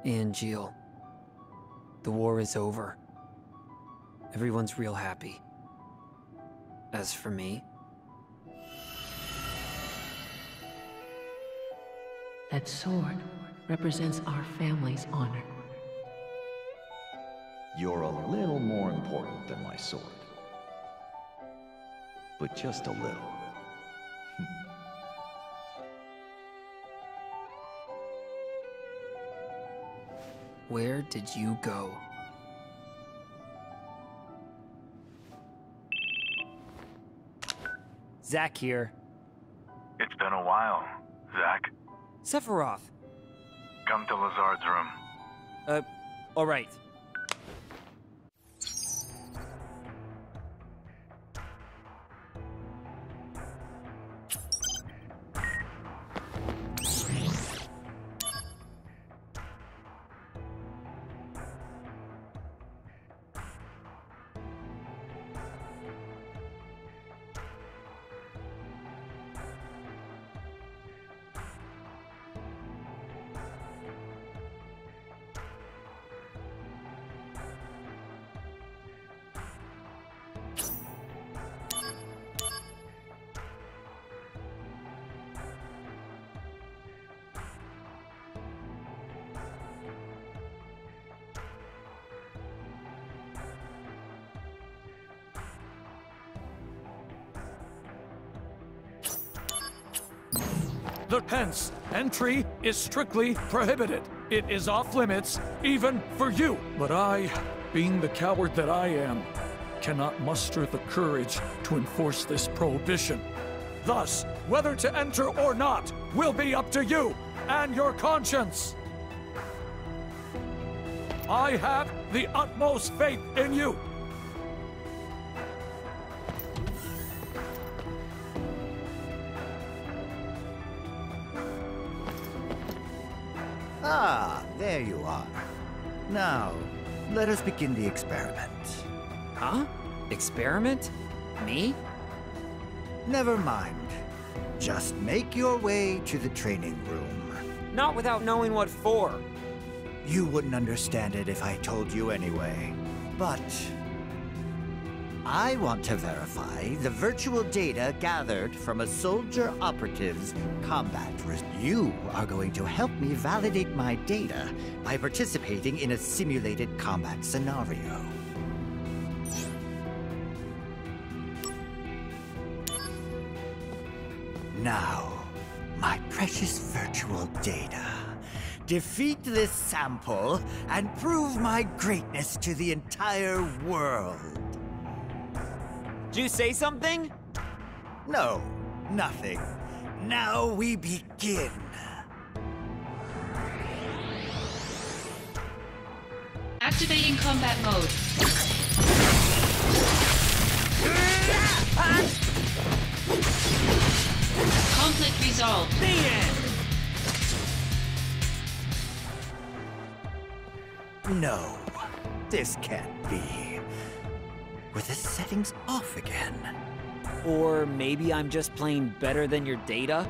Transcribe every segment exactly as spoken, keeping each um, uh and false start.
Angeal. The war is over. Everyone's real happy. As for me... That sword represents our family's honor. You're a little more important than my sword. But just a little. Where did you go? Zack here. It's been a while, Zack. Sephiroth. Come to Lazard's room. Uh, alright. Hence, entry is strictly prohibited. It is off limits, even for you. But I, being the coward that I am, cannot muster the courage to enforce this prohibition. Thus, whether to enter or not will be up to you and your conscience. I have the utmost faith in you. Ah, there you are. Now, let us begin the experiment. Huh? Experiment? Me? Never mind. Just make your way to the training room. Not without knowing what for. You wouldn't understand it if I told you anyway. But I want to verify the virtual data gathered from a soldier operative's combat risk. You are going to help me validate my data by participating in a simulated combat scenario. Now, my precious virtual data. Defeat this sample and prove my greatness to the entire world. Did you say something? No, nothing. Now we begin. Activating combat mode. Conflict resolved. The end! No, this can't be. Were the settings off again? Or maybe I'm just playing better than your data?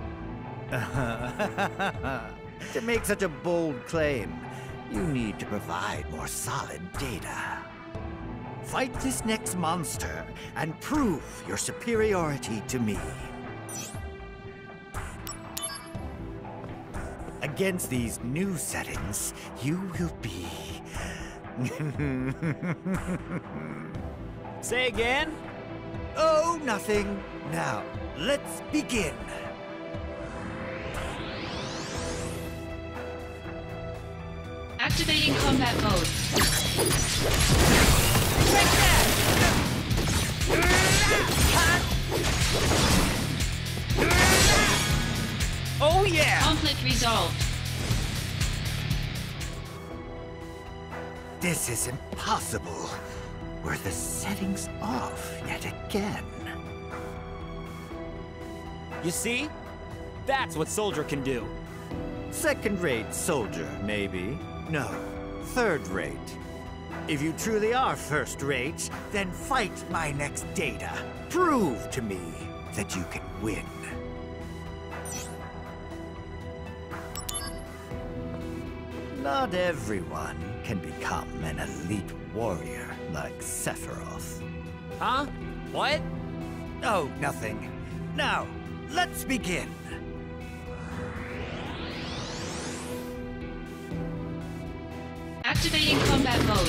To make such a bold claim, you need to provide more solid data. Fight this next monster and prove your superiority to me. Against these new settings, you will be... Say again? Oh, nothing. Now, let's begin. Activating combat mode. Take that! Oh yeah! Conflict resolved. This is impossible. Were the settings off yet again? You see? That's what Soldier can do. Second-rate soldier, maybe. No, third-rate. If you truly are first-rate, then fight my next data. Prove to me that you can win. Not everyone can become an elite warrior like Sephiroth. Huh? What? Oh, nothing. Now, let's begin. Activating combat mode.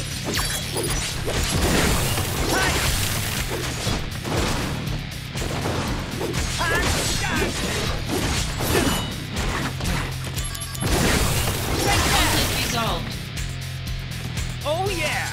Conflict resolved. Oh yeah!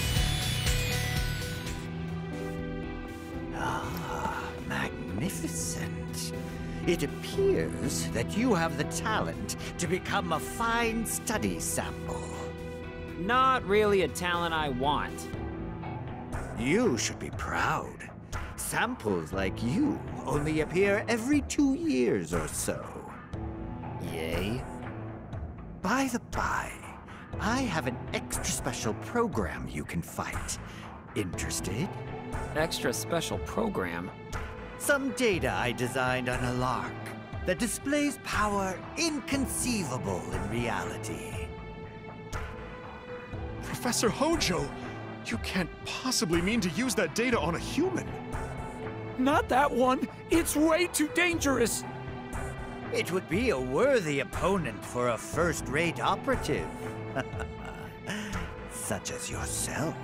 Ah, magnificent. It appears that you have the talent to become a fine study sample. Not really a talent I want. You should be proud. Samples like you only appear every two years or so. Yay? By the by, I have an extra special program you can fight. Interested? Extra special program? Some data I designed on a lark that displays power inconceivable in reality. Professor Hojo, you can't possibly mean to use that data on a human. Not that one! It's way too dangerous! It would be a worthy opponent for a first-rate operative. Such as yourself.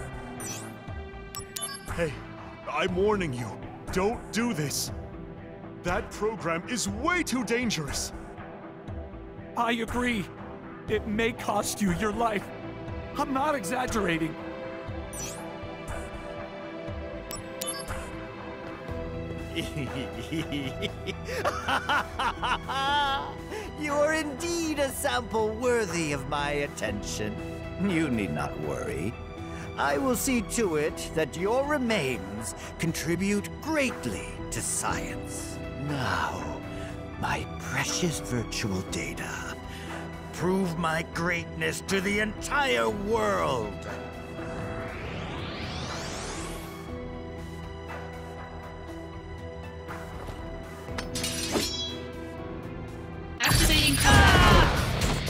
Hey, I'm warning you. Don't do this. That program is way too dangerous. I agree. It may cost you your life. I'm not exaggerating. You are indeed a sample worthy of my attention. You need not worry. I will see to it that your remains contribute greatly to science. Now, my precious virtual data, prove my greatness to the entire world. Activating combat mode.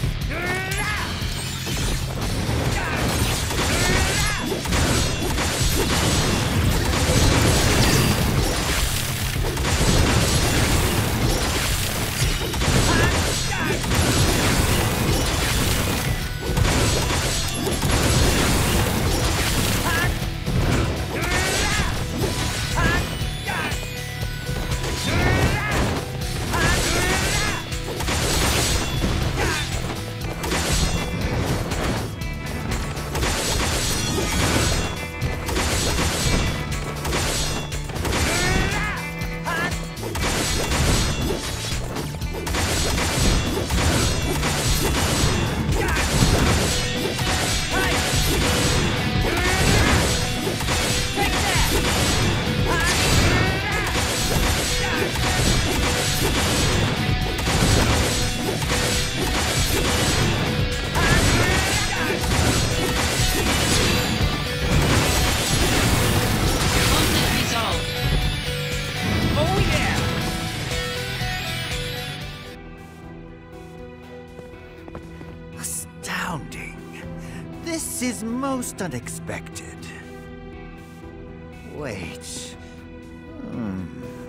This is most unexpected. Wait. Hmm.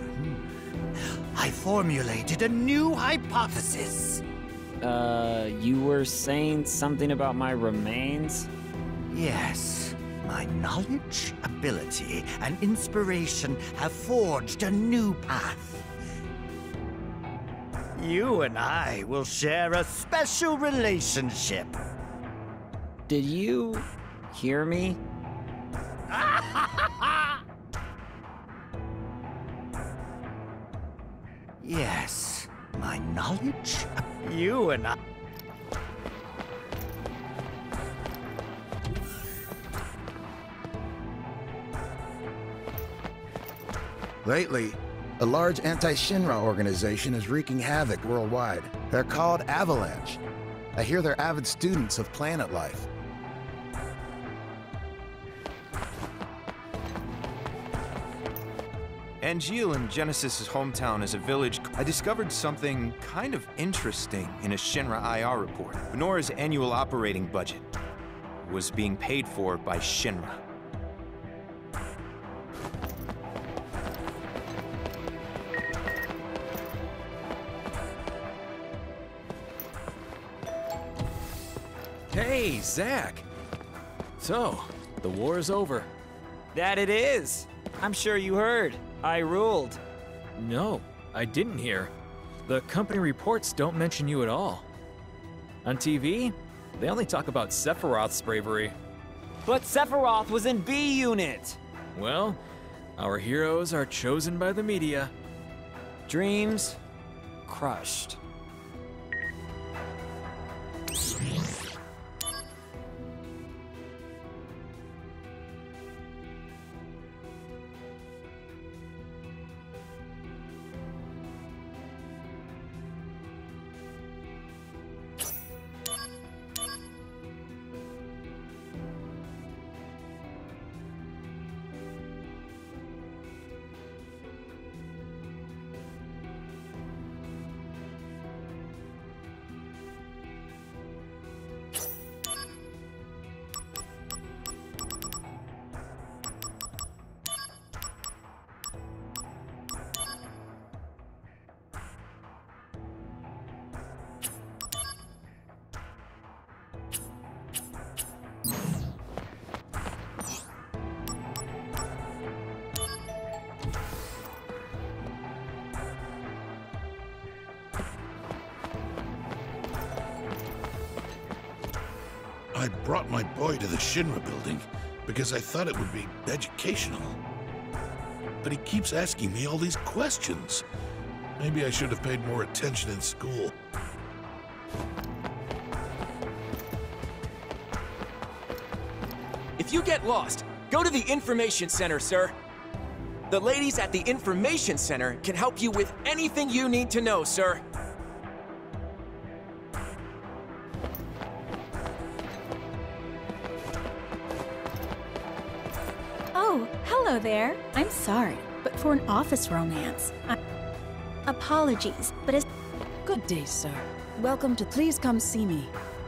I formulated a new hypothesis. Uh, you were saying something about my remains? Yes. My knowledge, ability, and inspiration have forged a new path. You and I will share a special relationship. Did you hear me? Yes, my knowledge, you and I. Lately, a large anti-Shinra organization is wreaking havoc worldwide. They're called Avalanche. I hear they're avid students of planet life. Angeal in Genesis' hometown is a village. I discovered something kind of interesting in a Shinra I R report. Benora's annual operating budget was being paid for by Shinra. Hey, Zack! So, the war is over. That it is! I'm sure you heard. I ruled. No, I didn't hear. The company reports don't mention you at all. On T V, they only talk about Sephiroth's bravery. But Sephiroth was in B Unit! Well, our heroes are chosen by the media. Dreams crushed. I brought my boy to the Shinra building because I thought it would be educational. But he keeps asking me all these questions. Maybe I should have paid more attention in school. If you get lost, go to the Information Center, sir. The ladies at the Information Center can help you with anything you need to know, sir. Oh, hello there. I'm sorry, but for an office romance, I... Apologies, but as... Good day, sir. Welcome to Please Come See Me.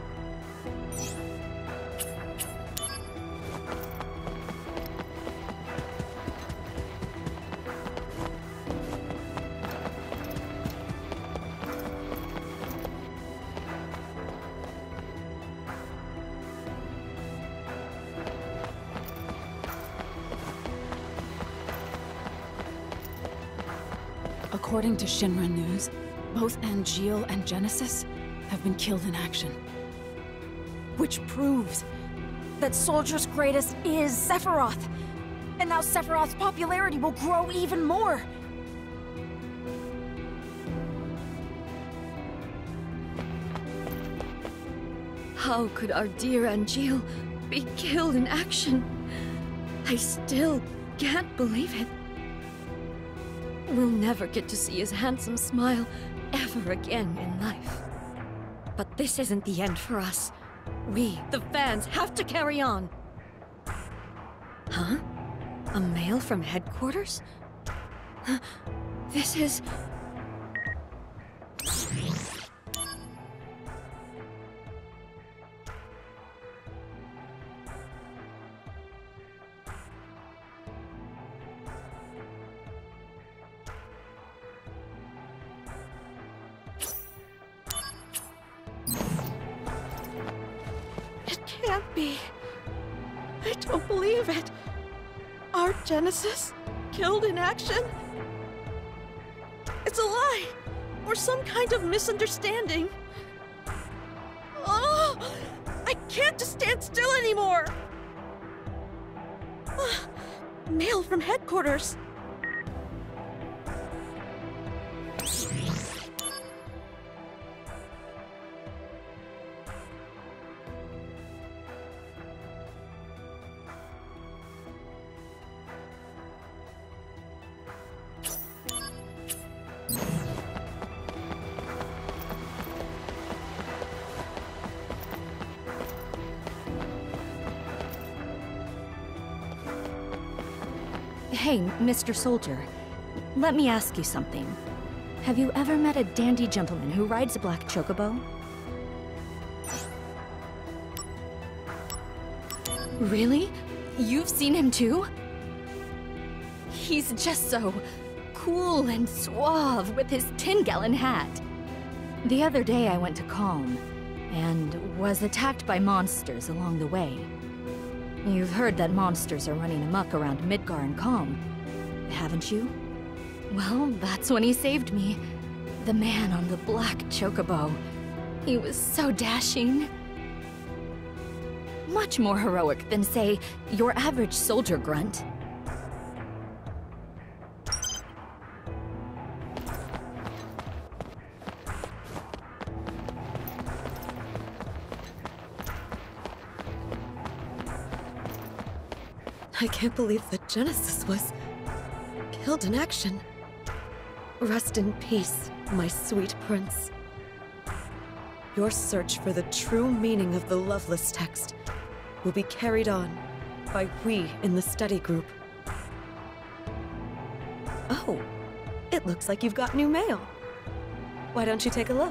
According to Shinra News, both Angeal and Genesis have been killed in action. Which proves that Soldier's greatest is Sephiroth! And now Sephiroth's popularity will grow even more! How could our dear Angeal be killed in action? I still can't believe it. We'll never get to see his handsome smile ever again in life. But this isn't the end for us. We, the fans, have to carry on. Huh? A mail from headquarters? This is... Can't be. I don't believe it. Our Genesis killed in action? It's a lie, or some kind of misunderstanding. Oh, I can't just stand still anymore. Mail from headquarters. Hey, Mister Soldier. Let me ask you something. Have you ever met a dandy gentleman who rides a black chocobo? Really? You've seen him too? He's just so cool and suave with his ten-gallon hat. The other day I went to Calm, and was attacked by monsters along the way. You've heard that monsters are running amok around Midgar and Calm, haven't you? Well, that's when he saved me. The man on the black chocobo. He was so dashing. Much more heroic than, say, your average soldier grunt. I can't believe that Genesis was killed in action. Rest in peace, my sweet prince. Your search for the true meaning of the Loveless text will be carried on by we in the study group. Oh, it looks like you've got new mail. Why don't you take a look?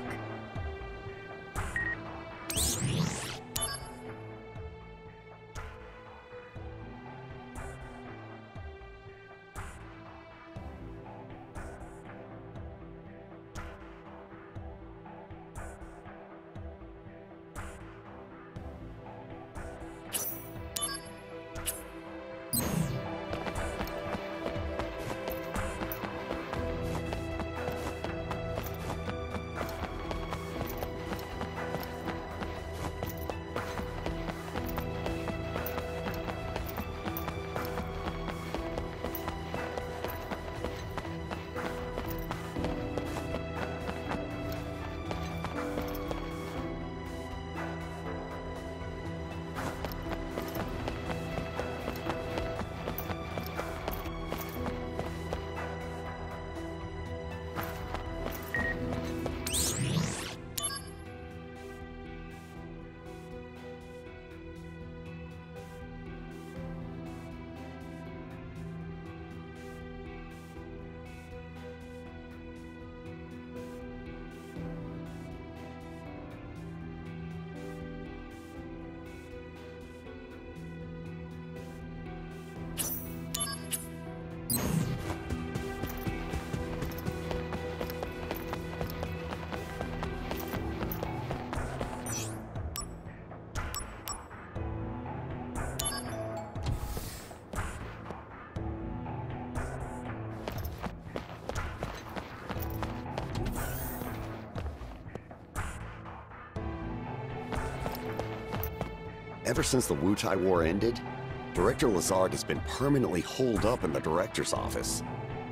Ever since the Wutai War ended, Director Lazard has been permanently holed up in the director's office.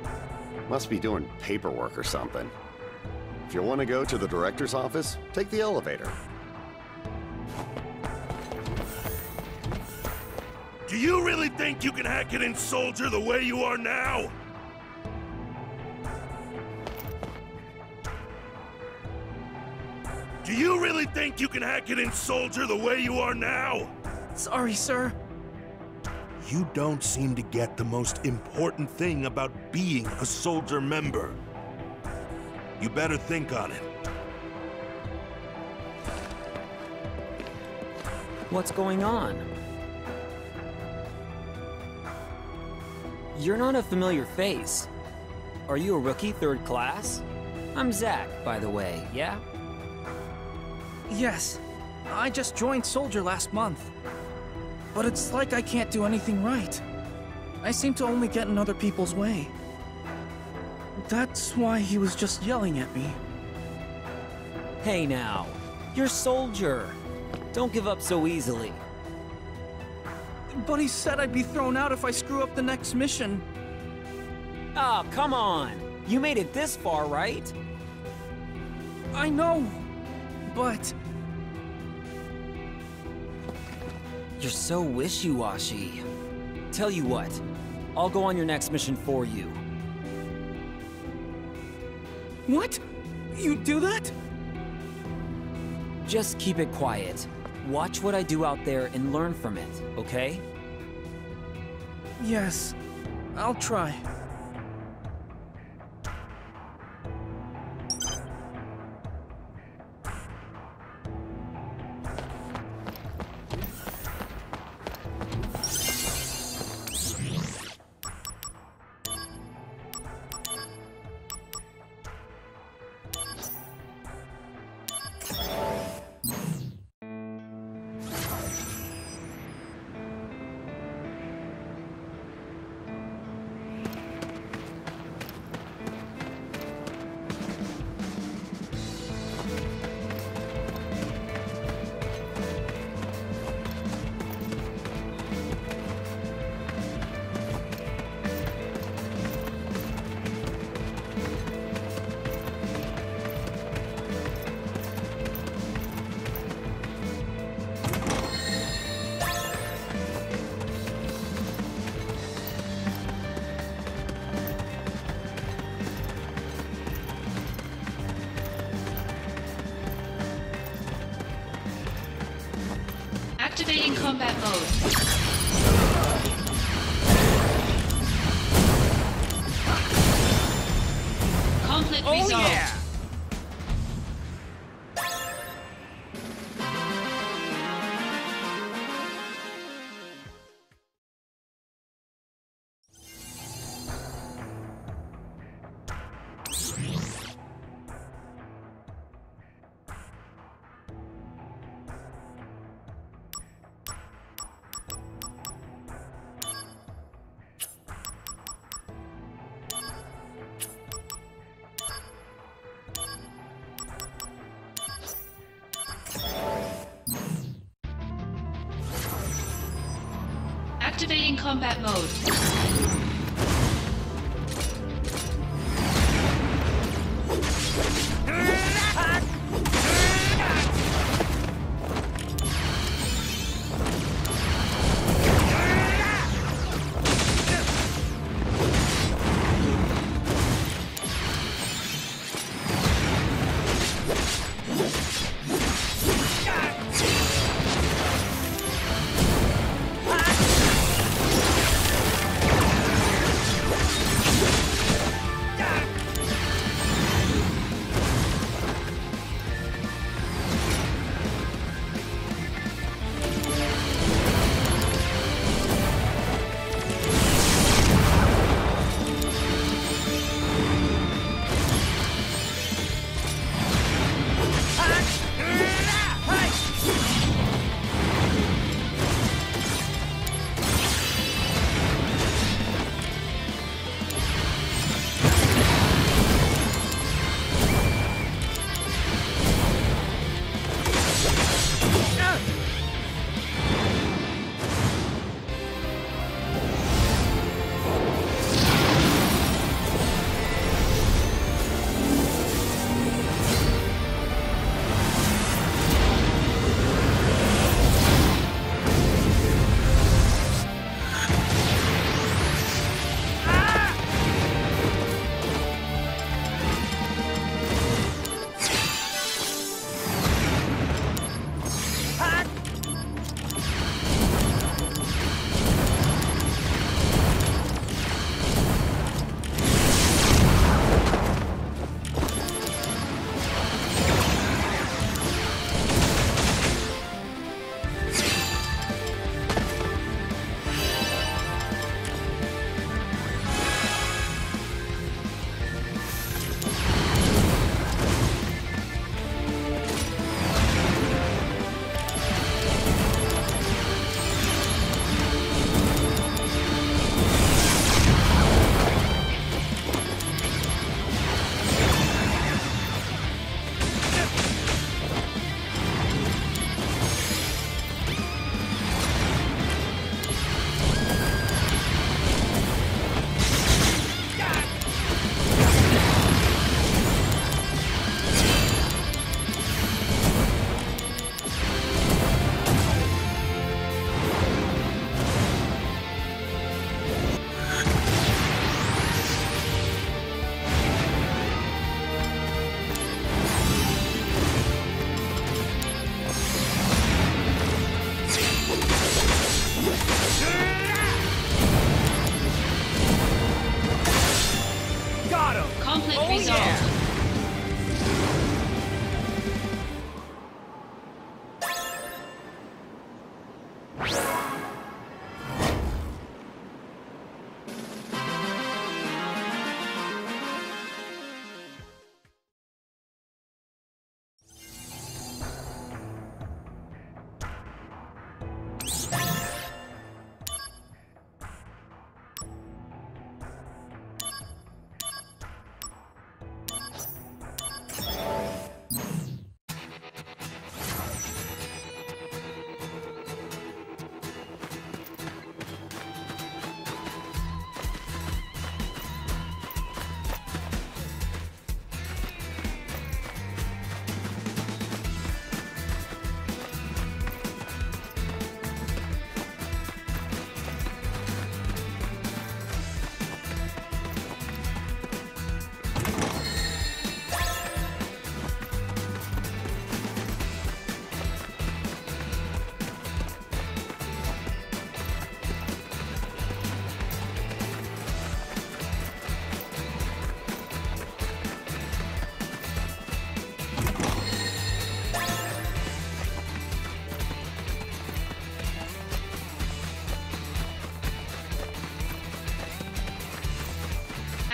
Must be doing paperwork or something. If you want to go to the director's office, take the elevator. Do you really think you can hack it in Soldier the way you are now? Do you really think you can hack it in Soldier the way you are now? Sorry, sir. You don't seem to get the most important thing about being a Soldier member. You better think on it. What's going on? You're not a familiar face. Are you a rookie third class? I'm Zach, by the way, yeah? Yes. I just joined Soldier last month. But it's like I can't do anything right. I seem to only get in other people's way. That's why he was just yelling at me. Hey now, you're Soldier. Don't give up so easily. But he said I'd be thrown out if I screw up the next mission. Ah, come on! You made it this far, right? I know, but... You're so wishy-washy. Tell you what, I'll go on your next mission for you. What? You do that? Just keep it quiet. Watch what I do out there and learn from it, okay? Yes, I'll try. Activating combat mode. Conflict Oh, resolved. yeah! Activating combat mode.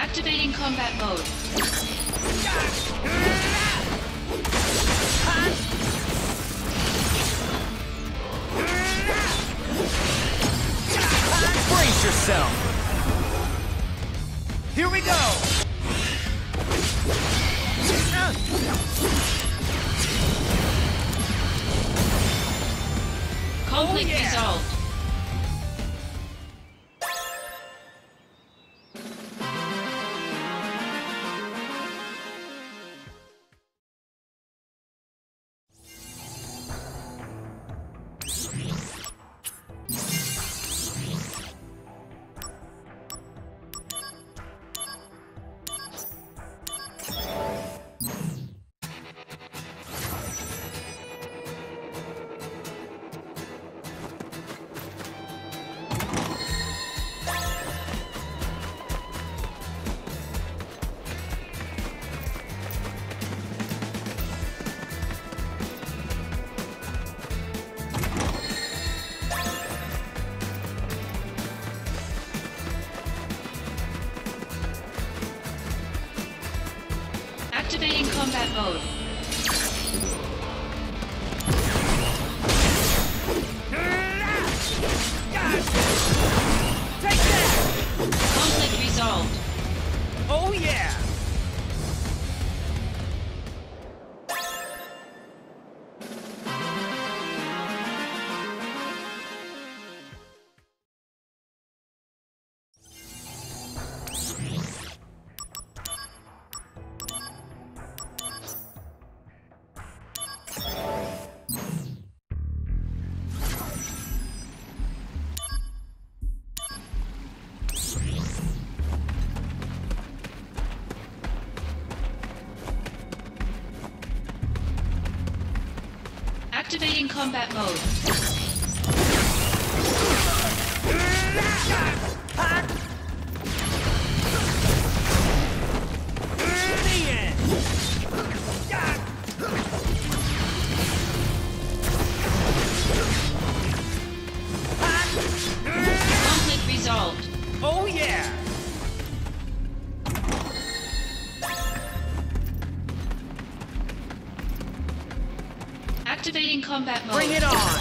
Activating combat mode. Brace yourself! Here we go! Conflict oh, yeah. resolved. Activating combat mode. Take that! Conflict resolved. Oh yeah! Activating combat mode. Conflict resolved. Oh yeah! Activating combat mode. Bring it on!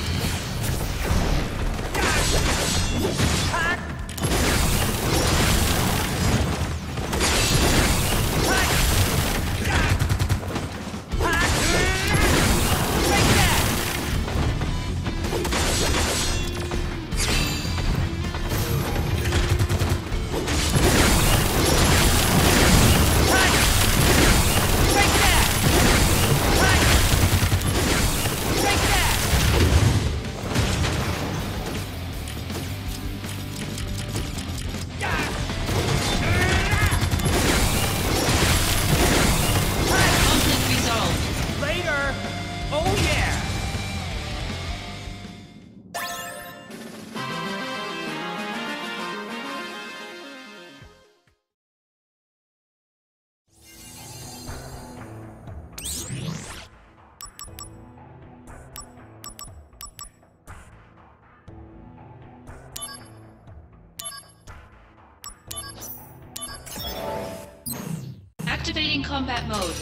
Activating combat mode.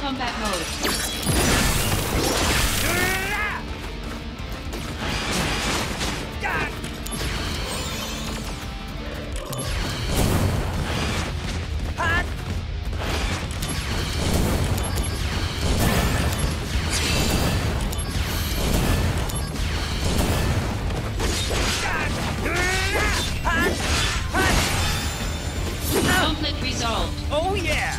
combat mode. Conflict resolved. Oh yeah!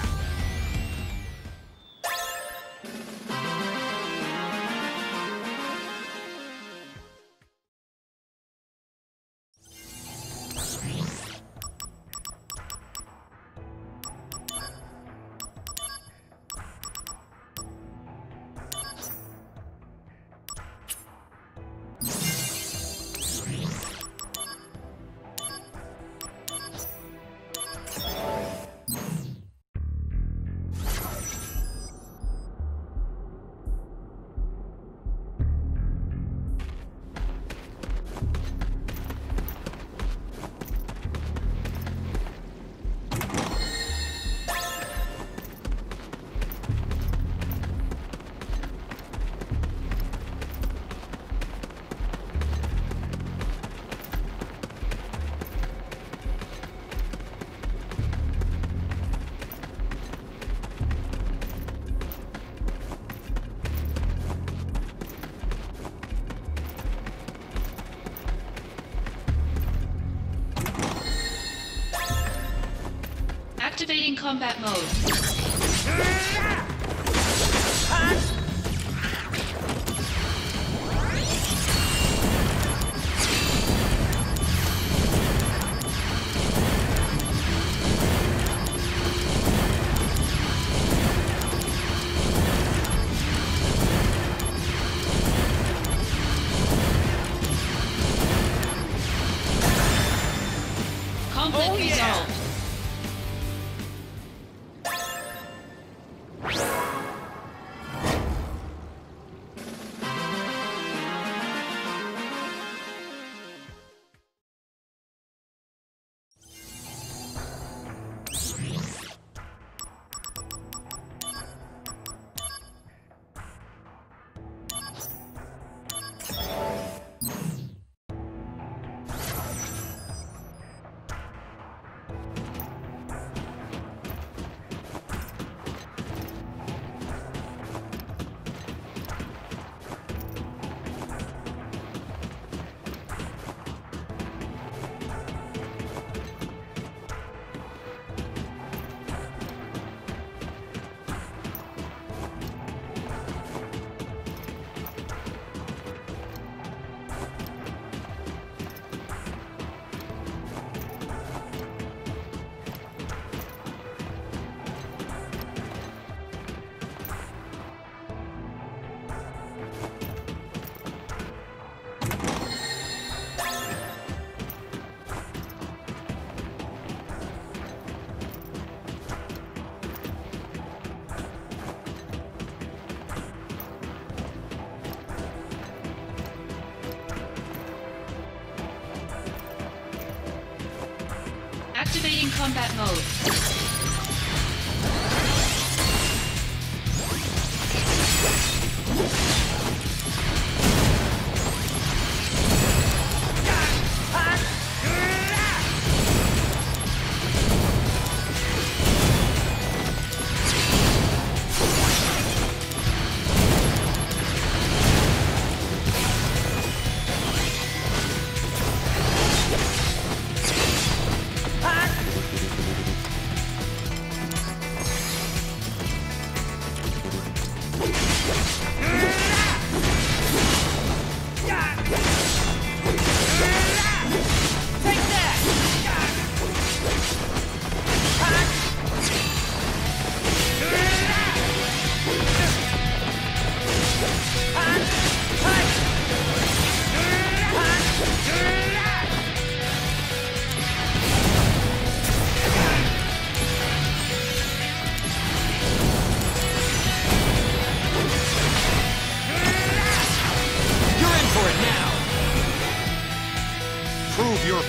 Activating combat mode. Conflict resolved. Activating combat mode. Prove your...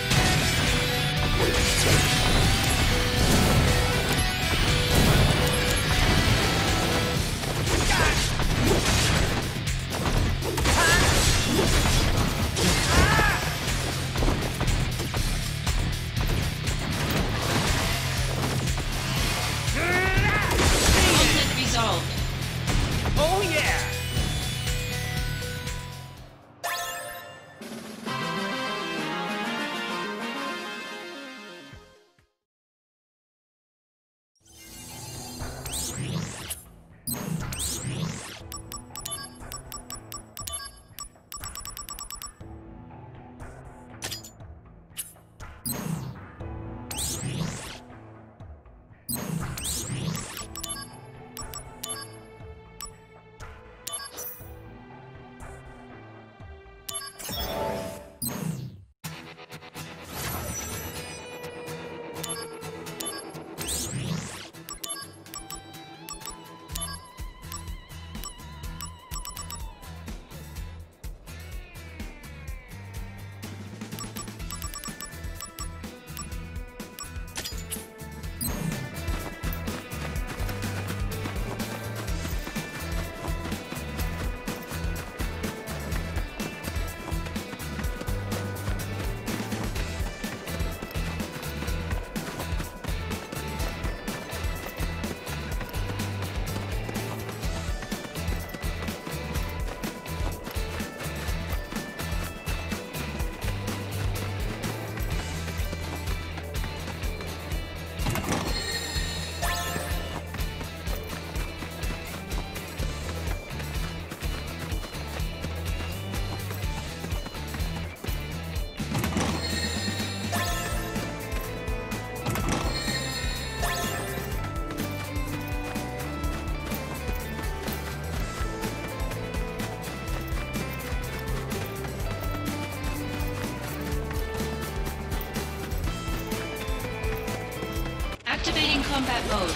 combat mode.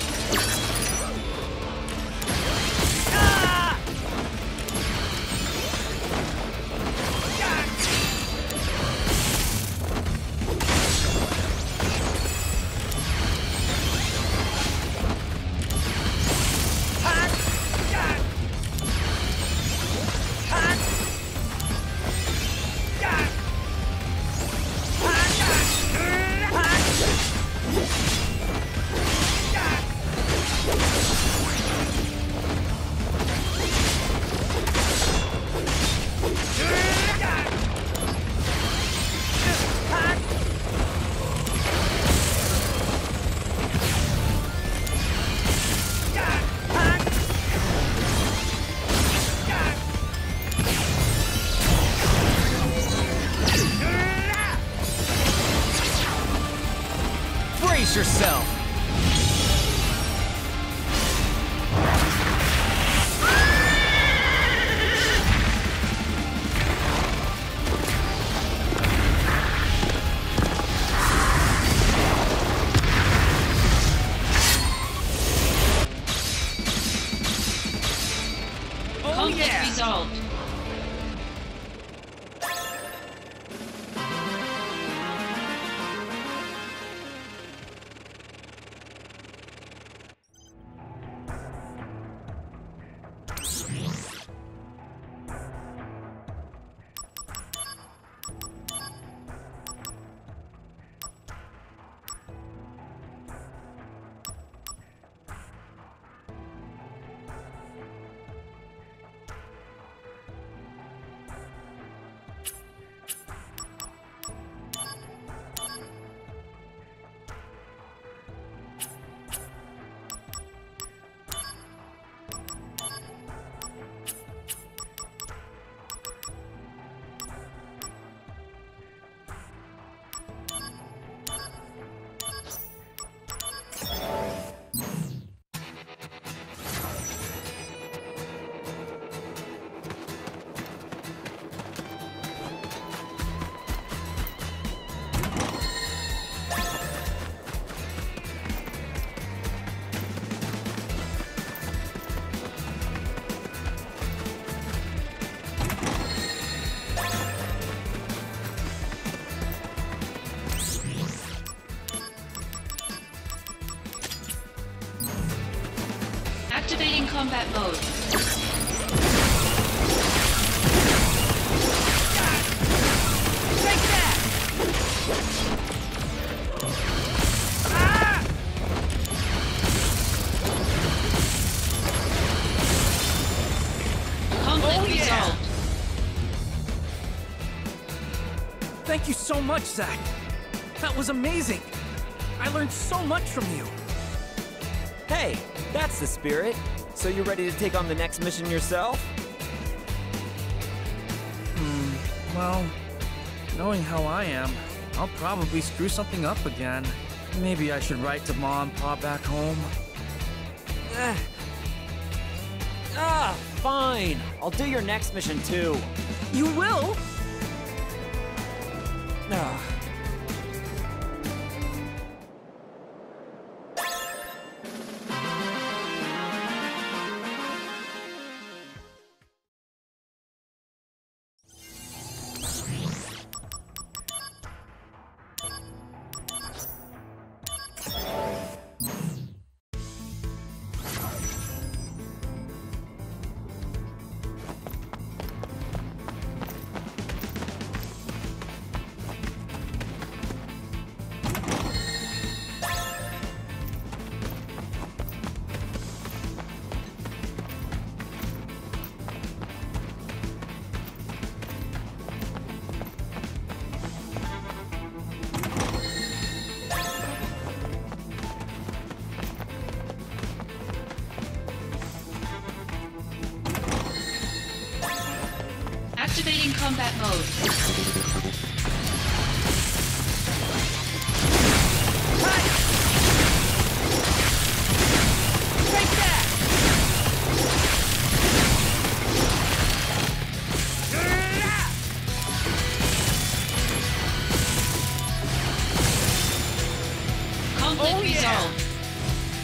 Brace yourself! Conflict resolved. Activating combat mode. Conflict resolved. Thank you so much, Zack. That was amazing. I learned so much from you. Hey, that's the spirit. So you ready to take on the next mission yourself? Hmm, well, knowing how I am, I'll probably screw something up again. Maybe I should write to Mom and Pa back home. Ah, ah, fine. I'll do your next mission too. You will? Ah. Activating combat mode. Conflict resolved.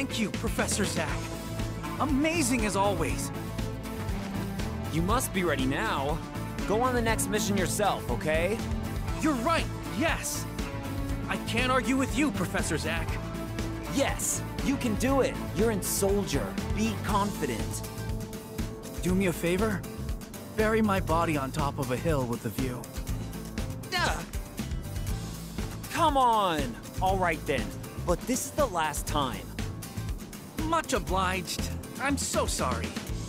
Thank you, Professor Zack. Amazing as always. You must be ready now. Go on the next mission yourself, okay? You're right, yes. I can't argue with you, Professor Zack. Yes, you can do it. You're in Soldier. Be confident. Do me a favor? Bury my body on top of a hill with a view. Ugh. Come on! All right then, but this is the last time. Much obliged. I'm so sorry.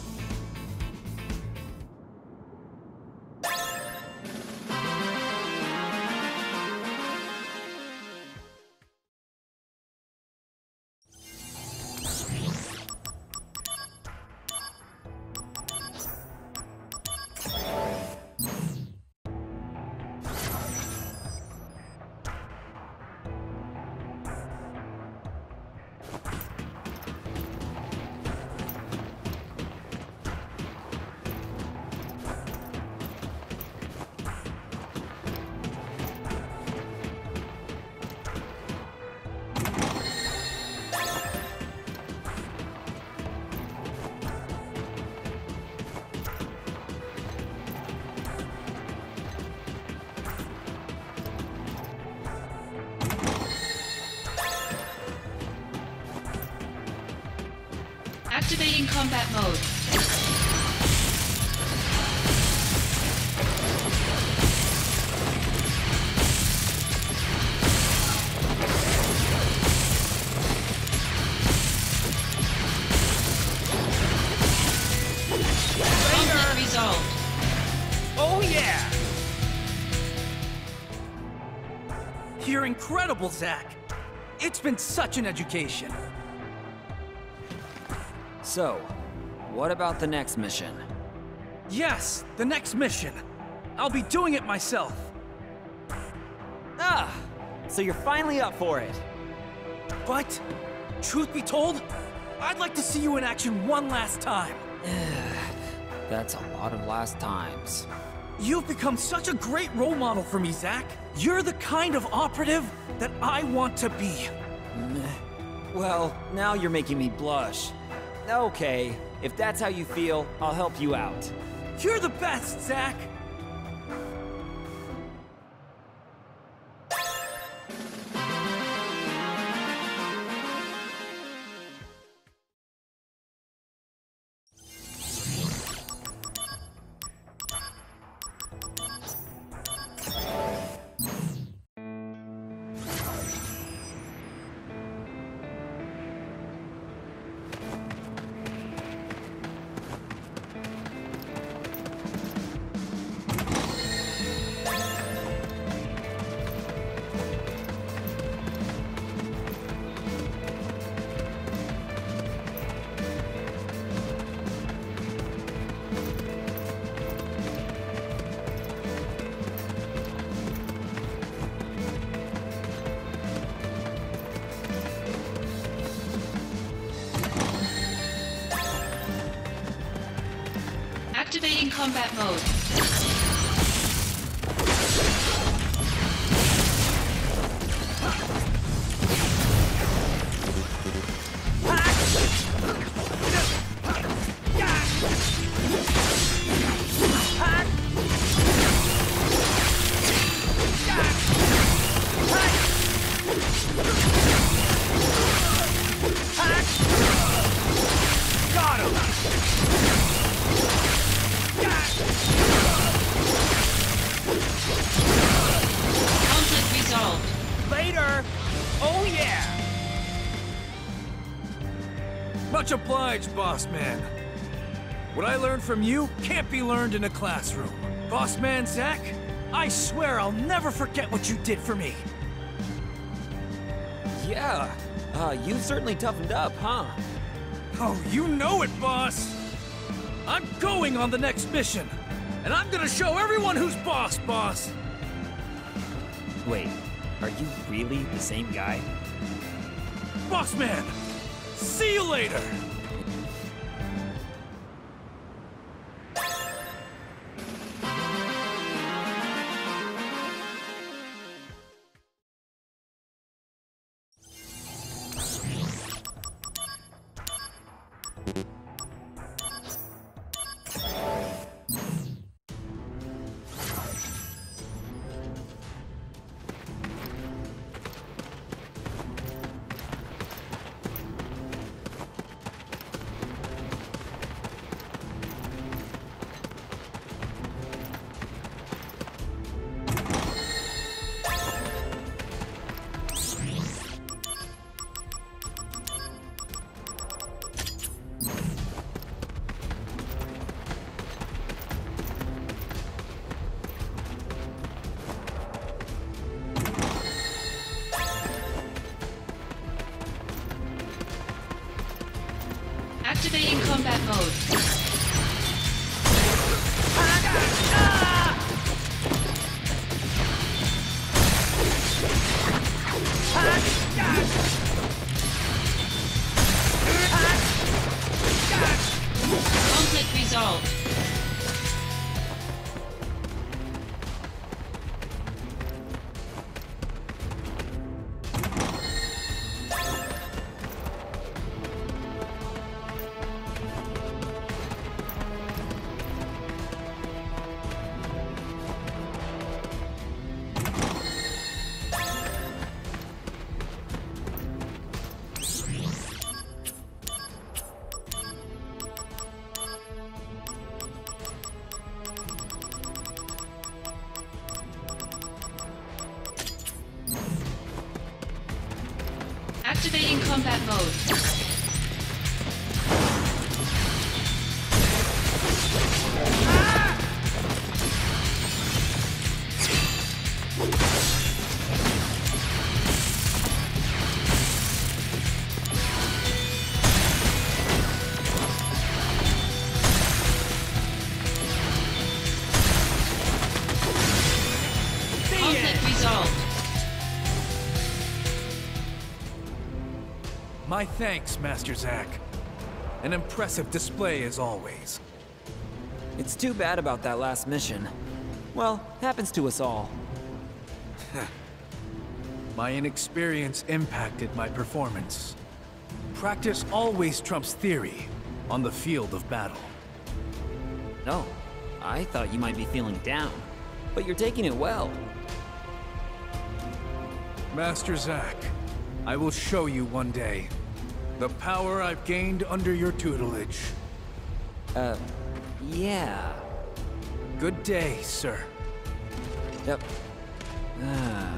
Activating combat mode. Conflict resolved. Oh yeah! You're incredible, Zack. It's been such an education. So, what about the next mission? Yes, the next mission. I'll be doing it myself. Ah, so you're finally up for it. But, truth be told, I'd like to see you in action one last time. That's a lot of last times. You've become such a great role model for me, Zack. You're the kind of operative that I want to be. Well, now you're making me blush. Okay, if that's how you feel, I'll help you out. You're the best, Zack! Activating combat mode. Got him! Conflict resolved. Later! Oh yeah! Much obliged, boss man. What I learned from you can't be learned in a classroom. Boss man Zack, I swear I'll never forget what you did for me. Yeah, uh, you've certainly toughened up, huh? Oh, you know it, boss! I'm going on the next mission, and I'm gonna show everyone who's boss, boss! Wait, are you really the same guy? Boss man! See you later! Activating combat mode. Conflict resolved. My thanks, Master Zack. An impressive display as always. It's too bad about that last mission. Well, happens to us all. My inexperience impacted my performance. Practice always trumps theory on the field of battle. No, I thought you might be feeling down, but you're taking it well. Master Zack, I will show you one day the power I've gained under your tutelage. Uh, yeah. Good day, sir. Yep. Ah.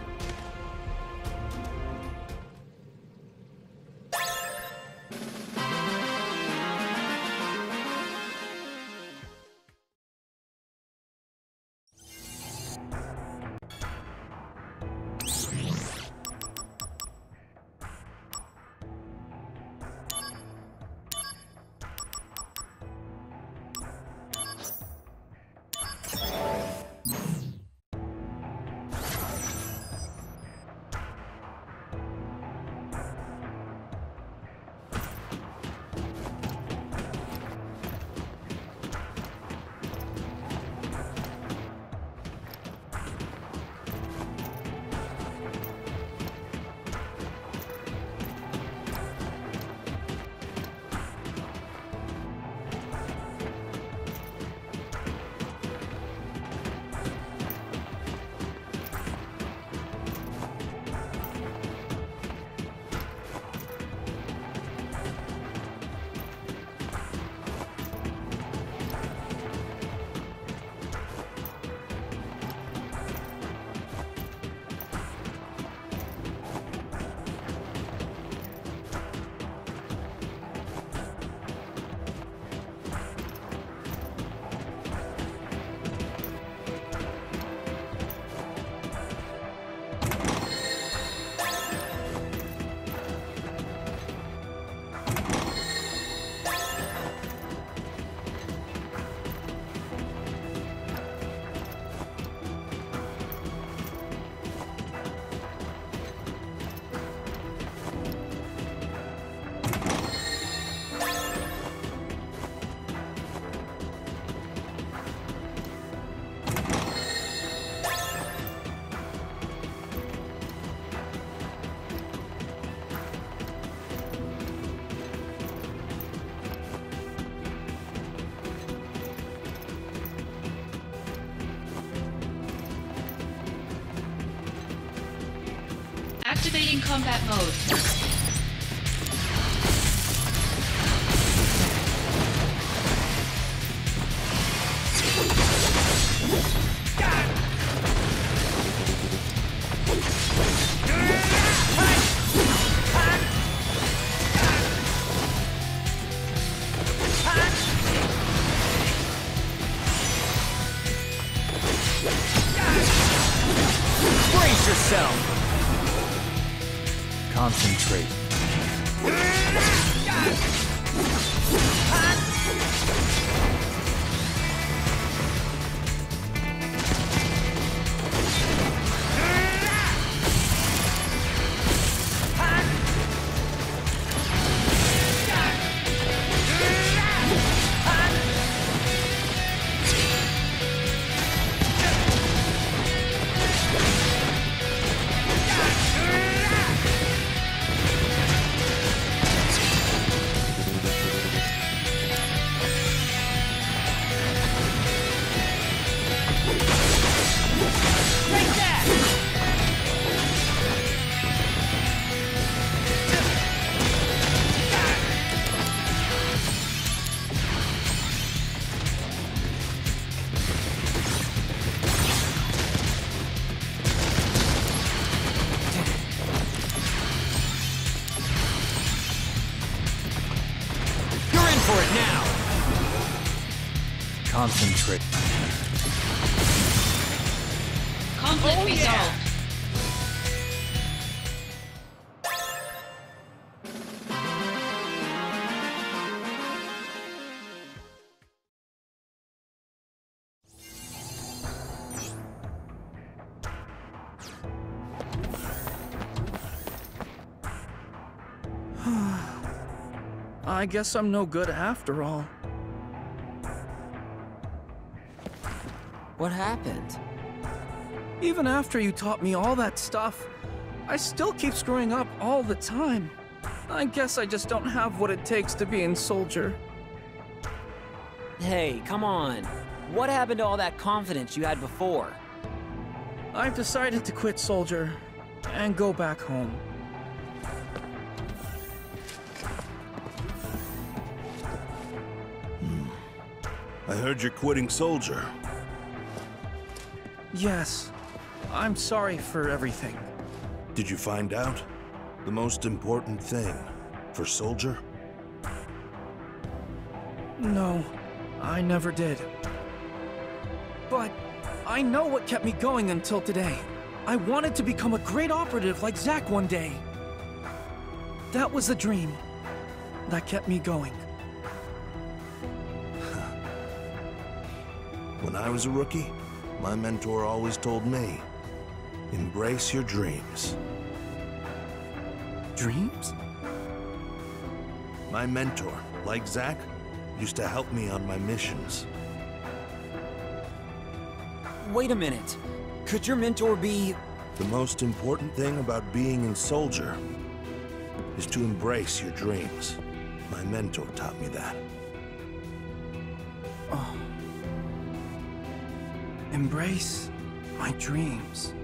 Activating combat mode. Brace yourself! Concentrate. concentrate. Conflict Oh, yeah. resolved. I guess I'm no good after all. What happened? Even after you taught me all that stuff, I still keep screwing up all the time. I guess I just don't have what it takes to be a soldier. Hey, come on. What happened to all that confidence you had before? I've decided to quit soldier and go back home. I heard you're quitting soldier. Yes. I'm sorry for everything. Did you find out the most important thing for soldier? No, I never did. But I know what kept me going until today. I wanted to become a great operative like Zack one day. That was the dream that kept me going. When I was a rookie, my mentor always told me, embrace your dreams. Dreams? My mentor, like Zack, used to help me on my missions. Wait a minute. Could your mentor be... The most important thing about being a soldier is to embrace your dreams. My mentor taught me that. Oh. Embrace my dreams.